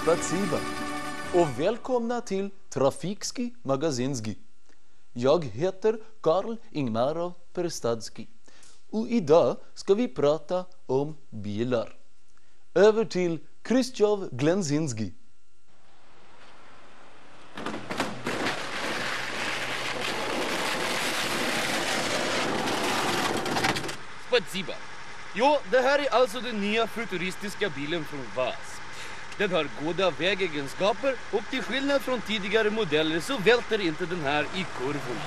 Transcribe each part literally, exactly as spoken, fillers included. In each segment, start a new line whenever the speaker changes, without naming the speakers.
Spatsiba och välkomna till Trafikski Magazinski. Jag heter Karl Ingmarov Perstadski och idag ska vi prata om bilar. Över till Krzysztof Glenzinski.
Spatsiba. Ja, det här är alltså den nya futuristiska bilen från Vaz. Den har goda vägegenskaper och till skillnad från tidigare modeller så välter inte den här i kurvorna.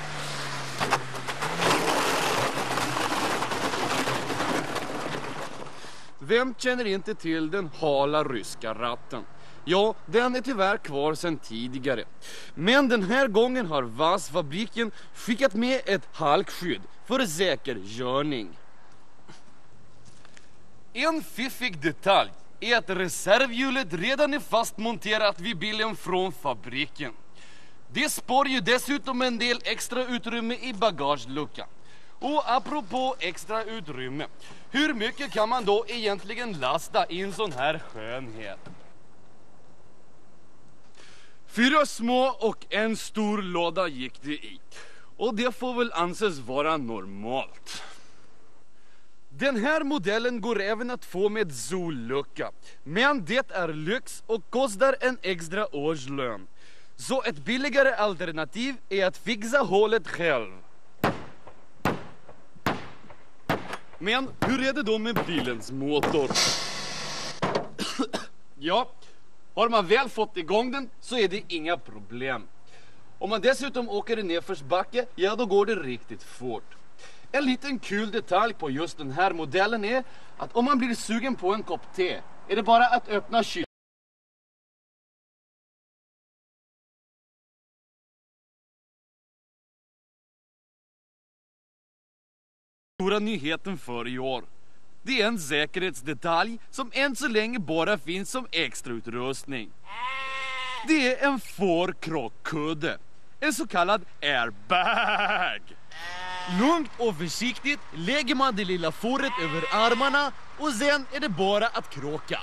Vem känner inte till den hala ryska ratten? Ja, den är tyvärr kvar sedan tidigare. Men den här gången har Vaz-fabriken skickat med ett halkskydd för säker körning. En fiffig detalj är att reservhjulet redan är fastmonterat vid bilen från fabriken. Det spar ju dessutom en del extra utrymme i bagageluckan. Och apropå extra utrymme, hur mycket kan man då egentligen lasta i en sån här skönhet? Fyra små och en stor låda gick det i. Och det får väl anses vara normalt. Den här modellen går även att få med sollucka. Men det är lyx och kostar en extra årslön. Så ett billigare alternativ är att fixa hålet själv. Men hur är det då med bilens motor? Ja, har man väl fått igång den så är det inga problem. Om man dessutom åker i nedförsbacke, ja då går det riktigt fort. En liten kul detalj på just den här modellen är att om man blir sugen på en kopp te är det bara att öppna kylen. Stora nyheten för i år. Det är en säkerhetsdetalj som än så länge bara finns som extra utrustning. Det är en fårkrockkudde. En så kallad airbag. Lugnt och försiktigt lägger man det lilla fåret över armarna och sen är det bara att kråka.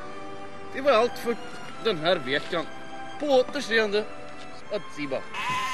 Det var allt för den här veckan. På återseende. Spatsiba.